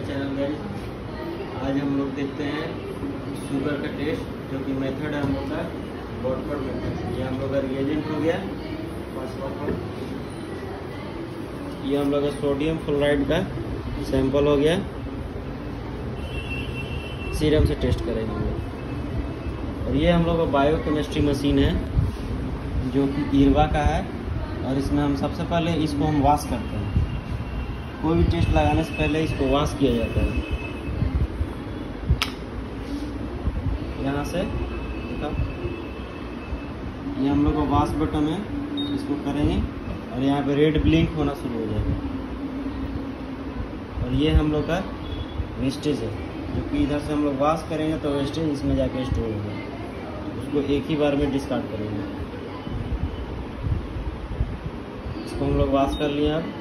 Channel guys. आज हम लोग देखते हैं शुगर का टेस्ट, जो कि मेथड है हम लोग का वॉटफोर्ड मेथड। ये हम लोग का रिएजेंट हो गया। ये हम लोग का सोडियम फ्लोराइड का सैंपल हो गया। सीरम से टेस्ट करेंगे हम लोग। और ये हम लोग का बायोकेमिस्ट्री मशीन है, जो कि ईरवा का है। और इसमें हम सबसे पहले इसको हम वॉश करते हैं। कोई भी टेस्ट लगाने से पहले इसको वॉश किया जाता है। यहाँ से देखो, ये हम लोग का वॉश बटन है, इसको करेंगे और यहाँ पे रेड ब्लिंक होना शुरू हो जाएगा। और ये हम लोग का वेस्टेज है, जो कि इधर से हम लोग वॉश करेंगे तो वेस्टेज इसमें जाके स्टोर होगा। उसको एक ही बार में डिस्कार्ड करेंगे। इसको हम लोग वॉश कर लिए। अब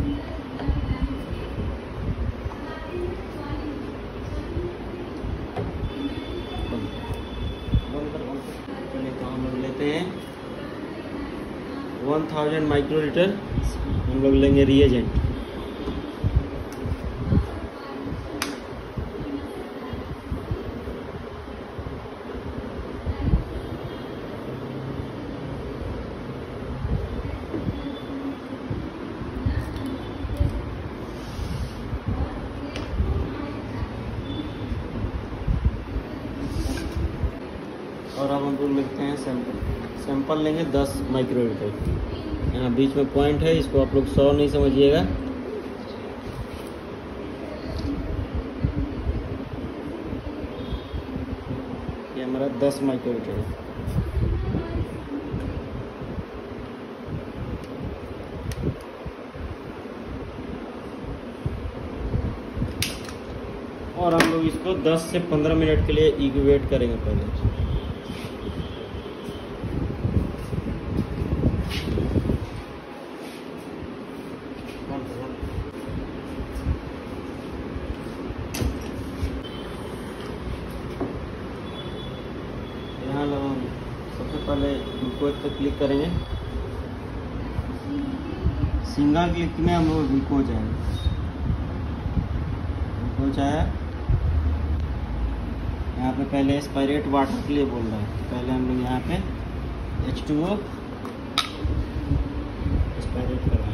हम लोग लेते हैं 1000 माइक्रोलीटर हम लोग लेंगे रिएजेंट। और अब हम लोग लेते हैं सैंपल लेंगे 10 माइक्रोलीटर। यहाँ बीच में पॉइंट है, इसको आप लोग 100 नहीं समझिएगा। ये हमारा 10 माइक्रोलीटर है। और हम लोग इसको 10 से 15 मिनट के लिए इंक्यूबेट करेंगे पहले। यहाँ हम सबसे पहले ग्लूकोज पे क्लिक करेंगे। सिंगल क्लिक में हम लोग ग्लूकोज आया। यहाँ पे पहले एक्सपायरेट वाटर के लिए बोल रहा है। पहले हम लोग यहाँ पे H2O एक्सपायरेट करवाएंगे।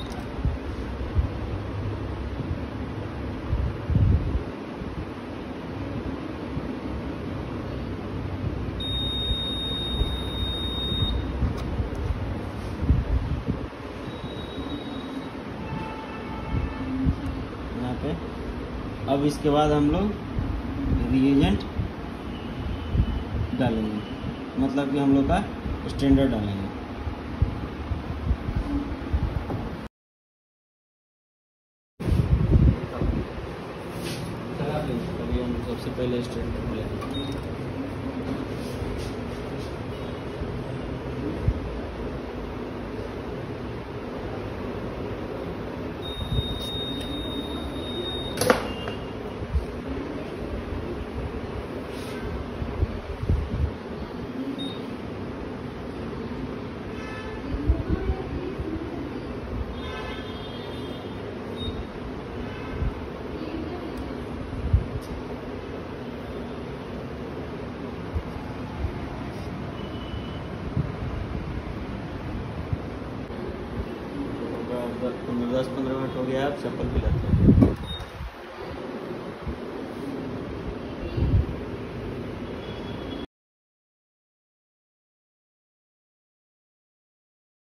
यहाँ पे अब इसके बाद हम लोग रिएजेंट डालेंगे, मतलब कि हम लोग का स्टैंडर्ड डालेंगे। अभी हम सबसे पहले स्टैंडर्ड डालेंगे। दस 15 मिनट हो गया। आप सैंपल भी लेते हैं।